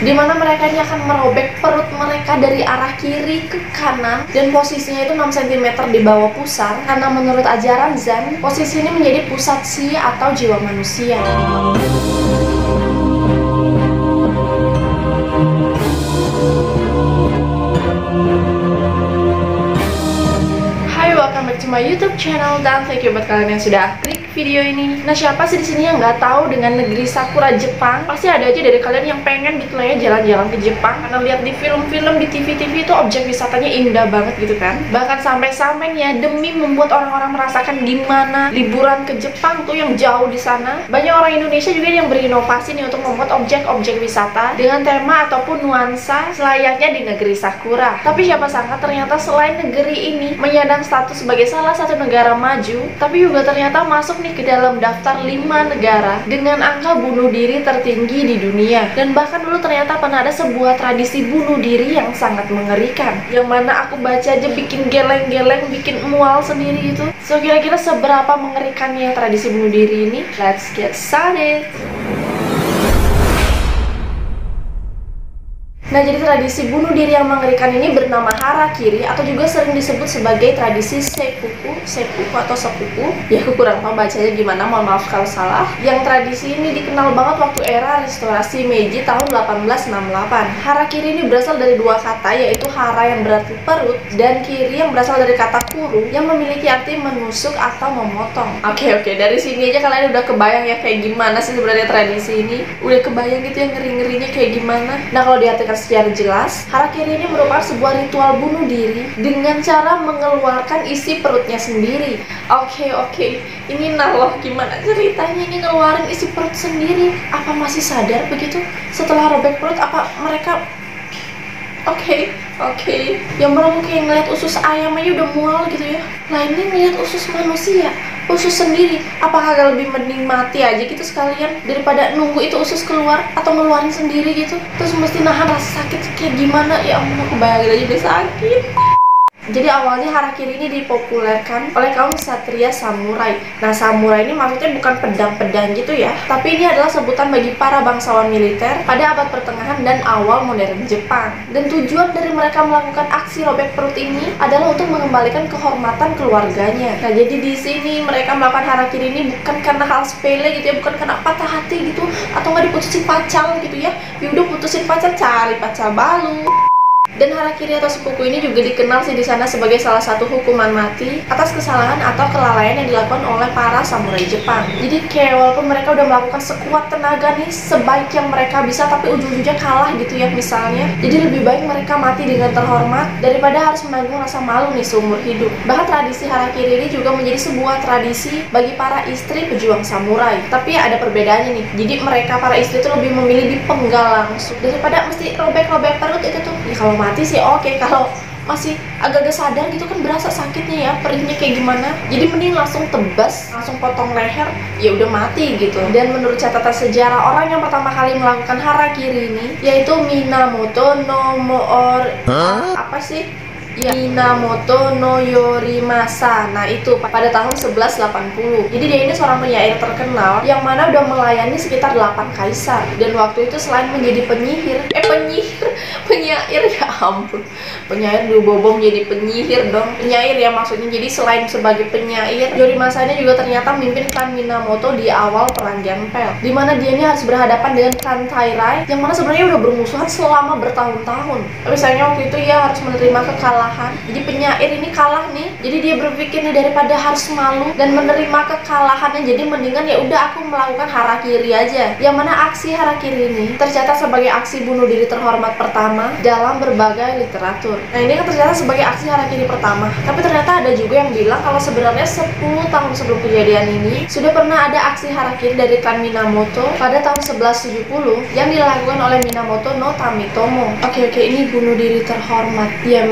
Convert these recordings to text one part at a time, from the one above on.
dimana mereka ini akan merobek perut mereka dari arah kiri ke kanan, dan posisinya itu 6 cm di bawah pusar, karena menurut ajaran Zen, posisi ini menjadi pusat Shi atau jiwa manusia. Welcome back to my YouTube channel, dan thank you buat kalian yang sudah klik video ini. Nah, siapa sih di sini yang nggak tahu dengan negeri Sakura Jepang? Pasti ada aja dari kalian yang pengen gitu lah ya jalan-jalan ke Jepang, karena lihat di film-film, di TV-TV itu objek wisatanya indah banget gitu kan. Bahkan sampai-sampai ya demi membuat orang-orang merasakan gimana liburan ke Jepang tuh yang jauh di sana. Banyak orang Indonesia juga yang berinovasi nih untuk membuat objek-objek wisata dengan tema ataupun nuansa selayaknya di negeri Sakura. Tapi siapa sangka ternyata selain negeri ini menyandang status sebagai salah satu negara maju, tapi juga ternyata masuk nih ke dalam daftar 5 negara dengan angka bunuh diri tertinggi di dunia. Dan bahkan dulu ternyata pernah ada sebuah tradisi bunuh diri yang sangat mengerikan, yang mana aku baca aja bikin geleng-geleng, bikin mual sendiri gitu. So kira-kira seberapa mengerikannya tradisi bunuh diri ini? Let's get started. Nah, jadi tradisi bunuh diri yang mengerikan ini bernama harakiri, atau juga sering disebut sebagai tradisi seppuku atau seppuku. Ya, aku kurang tahu bacanya gimana, mohon maaf kalau salah. Yang tradisi ini dikenal banget waktu era restorasi Meiji tahun 1868. Harakiri ini berasal dari dua kata, yaitu hara yang berarti perut dan kiri yang berasal dari kata kuru yang memiliki arti menusuk atau memotong. Oke, dari sini aja kalian udah kebayang ya kayak gimana sih sebenarnya tradisi ini. Udah kebayang gitu yang ngeri-ngerinya kayak gimana. Nah, kalau diartikan secara jelas, harakiri ini merupakan sebuah ritual bunuh diri dengan cara mengeluarkan isi perutnya sendiri. Oke, ini nah loh gimana ceritanya ini ngeluarin isi perut sendiri? Apa masih sadar begitu setelah robek perut? Apa mereka Oke, yang mereka kayak ngeliat usus ayam aja udah mual gitu ya. Nah, ini ngeliat usus manusia, usus sendiri. Apakah agak lebih mending mati aja gitu sekalian daripada nunggu itu usus keluar atau ngeluarin sendiri gitu? Terus mesti nahan rasa sakit kayak gimana? Ya ampun, aku bayangin aja udah sakit. Jadi awalnya harakiri ini dipopulerkan oleh kaum ksatria samurai. Nah, samurai ini maksudnya bukan pedang-pedang gitu ya, tapi ini adalah sebutan bagi para bangsawan militer pada abad pertengahan dan awal modern Jepang. Dan tujuan dari mereka melakukan aksi robek perut ini adalah untuk mengembalikan kehormatan keluarganya. Nah, jadi di sini mereka melakukan harakiri ini bukan karena hal sepele gitu ya, bukan karena patah hati gitu, atau nggak diputusin pacar gitu ya. Ya udah putusin pacar, cari pacar baru. Dan harakiri atau seppuku ini juga dikenal sih di sana sebagai salah satu hukuman mati atas kesalahan atau kelalaian yang dilakukan oleh para samurai Jepang. Jadi kayak walaupun mereka udah melakukan sekuat tenaga nih, sebaik yang mereka bisa, tapi ujung-ujungnya kalah gitu ya misalnya. Jadi lebih baik mereka mati dengan terhormat daripada harus menanggung rasa malu nih seumur hidup. Bahkan tradisi harakiri ini juga menjadi sebuah tradisi bagi para istri pejuang samurai. Tapi ada perbedaannya nih. Jadi mereka para istri itu lebih memilih dipenggal langsung daripada mesti robek-robek perut itu tuh. Ya kalau mati sih oke, kalau masih agak-agak sadar gitu kan berasa sakitnya ya, perihnya kayak gimana. Jadi mending langsung tebas, langsung potong leher, ya udah mati gitu. Dan menurut catatan sejarah, orang yang pertama kali melakukan harakiri ini yaitu Minamoto no apa sih? Ya, Minamoto no Yorimasa. Nah, itu pada tahun 1180. Jadi dia ini seorang penyair terkenal yang mana udah melayani sekitar 8 kaisar. Dan waktu itu selain menjadi penyair ya ampun. Penyair dibobom jadi penyihir dong. Penyair ya maksudnya. Jadi selain sebagai penyair, Yorimasa ini juga ternyata memimpin klan Minamoto di awal perang Genpei. Dimana dia ini harus berhadapan dengan klan Taira yang mana sebenarnya udah bermusuhan selama bertahun-tahun. Tapi sayangnya waktu itu ia harus menerima kekalahan. Jadi penyair ini kalah nih. Jadi dia berpikir nih, daripada harus malu dan menerima kekalahannya, jadi mendingan ya udah aku melakukan harakiri aja. Yang mana aksi harakiri ini tercatat sebagai aksi bunuh diri terhormat pertama dalam berbagai literatur. Nah, ini kan tercatat sebagai aksi harakiri pertama. Tapi ternyata ada juga yang bilang kalau sebenarnya 10 tahun sebelum kejadian ini sudah pernah ada aksi harakiri dari klan Minamoto pada tahun 1170 yang dilakukan oleh Minamoto no Tamitomo. Oke, ini bunuh diri terhormat. Dia emang terhormat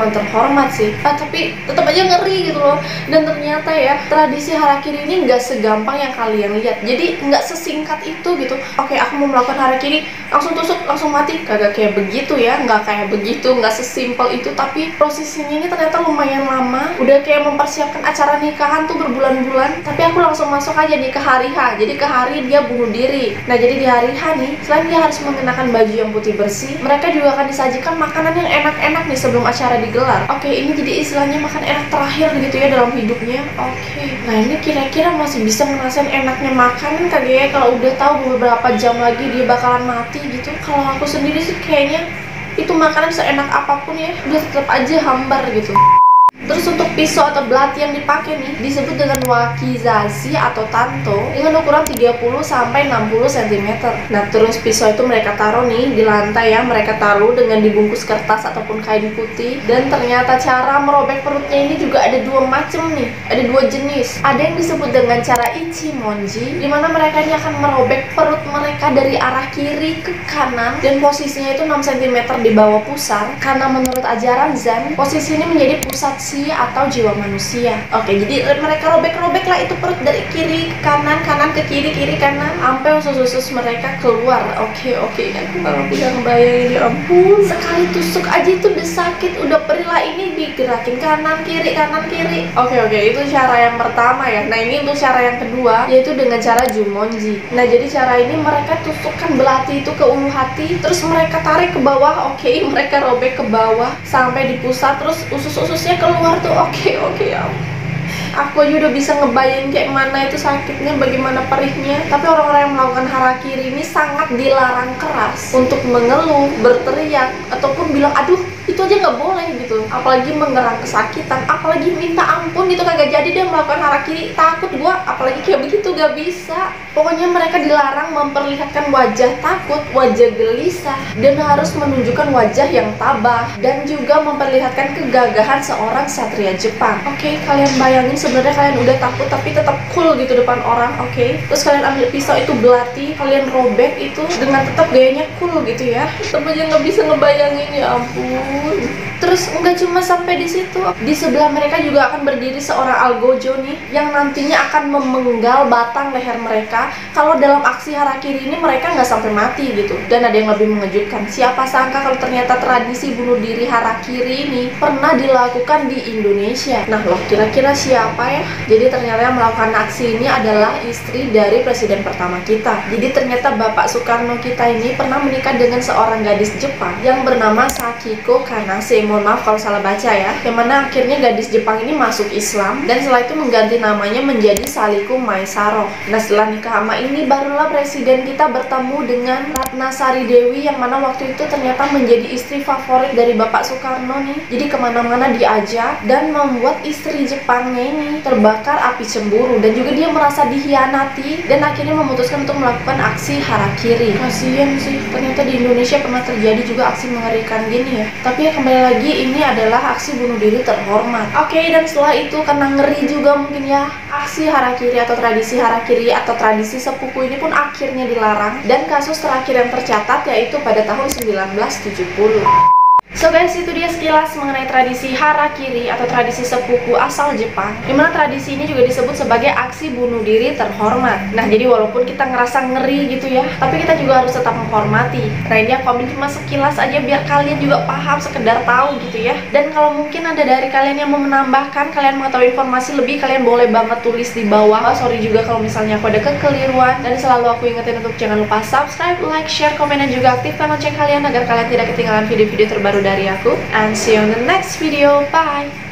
terhormat sih. Tapi tetap aja ngeri gitu loh. Dan ternyata ya, tradisi harakiri ini nggak segampang yang kalian lihat. Jadi nggak sesingkat itu gitu. Oke, aku mau melakukan harakiri, langsung tusuk, langsung mati. Kagak kayak begitu ya, nggak kayak begitu, nggak sesimpel itu. Tapi prosesinya ini ternyata lumayan lama. Udah kayak mempersiapkan acara nikahan tuh berbulan-bulan. Tapi aku langsung masuk aja nih ke hari H. Jadi ke hari dia bunuh diri. Nah, jadi di hari H nih, selain dia harus mengenakan baju yang putih bersih, mereka juga akan disajikan makanan yang enak-enak nih sebelum acara digelar. Oke, ini jadi istilahnya makan enak terakhir gitu ya dalam hidupnya. Oke, nah ini kira-kira masih bisa ngerasain enaknya makan kagak ya kalau udah tahu beberapa jam lagi dia bakalan mati gitu. Kalau aku sendiri sih kayaknya itu makanan seenak apapun ya, udah tetap aja hambar gitu. Terus untuk pisau atau belati yang dipakai nih disebut dengan wakizashi atau tanto dengan ukuran 30 sampai 60 cm. Nah, terus pisau itu mereka taruh nih di lantai ya, mereka taruh dengan dibungkus kertas ataupun kain putih. Dan ternyata cara merobek perutnya ini juga ada dua macam nih, ada dua jenis. Ada yang disebut dengan cara ichimonji, dimana mereka ini akan merobek perut mereka dari arah kiri ke kanan dan posisinya itu 6 cm di bawah pusar, karena menurut ajaran Zen posisi ini menjadi pusat atau jiwa manusia. Oke, jadi mereka robek-robek lah itu perut dari kiri ke kanan, kanan ke kiri, kiri kanan, sampai usus-usus mereka keluar. Oke, aku nggak bisa ngebayangin, ya ampun. Sekali tusuk aja itu udah sakit, udah perih lah, ini digerakin kanan kiri, kanan kiri. Oke, itu cara yang pertama ya. Nah, ini untuk cara yang kedua, yaitu dengan cara jumonji. Nah, jadi cara ini mereka tusukkan belati itu ke ulu hati, terus mereka tarik ke bawah. Oke, mereka robek ke bawah sampai di pusat, terus usus-ususnya keluar tuh. Oke ya. Aku aja udah bisa ngebayang kayak mana itu sakitnya, bagaimana perihnya. Tapi orang-orang yang melakukan harakiri ini sangat dilarang keras untuk mengeluh, berteriak, ataupun bilang aduh itu aja nggak boleh gitu. Apalagi mengerang kesakitan, apalagi minta ampun gitu kagak jadi dia melakukan harakiri. Takut gua, apalagi kayak begitu gak bisa. Pokoknya mereka dilarang memperlihatkan wajah takut, wajah gelisah, dan harus menunjukkan wajah yang tabah dan juga memperlihatkan kegagahan seorang satria Jepang. Oke, kalian bayangin sebenarnya kalian udah takut tapi tetap cool gitu depan orang. Oke, terus kalian ambil pisau itu belati, kalian robek itu dengan tetap gayanya cool gitu ya. Tetap aja nggak bisa ngebayangin, ya ampun. Terus nggak cuma sampai di situ, di sebelah mereka juga akan berdiri seorang algojo nih yang nantinya akan memenggal batang leher mereka. Kalau dalam aksi harakiri ini mereka nggak sampai mati gitu. Dan ada yang lebih mengejutkan, siapa sangka kalau ternyata tradisi bunuh diri harakiri ini pernah dilakukan di Indonesia. Nah loh, kira-kira siapa ya? Jadi ternyata yang melakukan aksi ini adalah istri dari presiden pertama kita. Jadi ternyata Bapak Soekarno kita ini pernah menikah dengan seorang gadis Jepang yang bernama Sakiko Kanase. Mohon maaf kalau salah baca ya. Yang mana akhirnya gadis Jepang ini masuk Islam dan setelah itu mengganti namanya menjadi Saliku Maesaro. Nah, setelah nikah sama ini barulah presiden kita bertemu dengan Ratnasari Dewi yang mana waktu itu ternyata menjadi istri favorit dari Bapak Soekarno nih. Jadi kemana-mana diajak dan membuat istri Jepangnya ini terbakar api cemburu dan juga dia merasa dihianati dan akhirnya memutuskan untuk melakukan aksi harakiri. Kasian sih, ternyata di Indonesia pernah terjadi juga aksi mengerikan gini ya. Tapi ya kembali lagi, ini adalah aksi bunuh diri terhormat. Oke, dan setelah itu karena ngeri juga mungkin ya, aksi harakiri atau tradisi sepupu ini pun akhirnya dilarang dan kasus terakhir yang tercatat yaitu pada tahun 1970. So guys, itu dia sekilas mengenai tradisi harakiri atau tradisi sepupu asal Jepang, dimana tradisi ini juga disebut sebagai aksi bunuh diri terhormat. Nah, jadi walaupun kita ngerasa ngeri gitu ya, tapi kita juga harus tetap menghormati. Nah, ini aku ambil cuma sekilas aja biar kalian juga paham, sekedar tahu gitu ya. Dan kalau mungkin ada dari kalian yang mau menambahkan, kalian mengetahui informasi lebih, kalian boleh banget tulis di bawah. Sorry juga kalau misalnya aku ada kekeliruan. Dan selalu aku ingetin untuk jangan lupa subscribe, like, share, komen, dan juga aktifkan lonceng kalian agar kalian tidak ketinggalan video-video terbaru dari aku. And see you on the next video. Bye.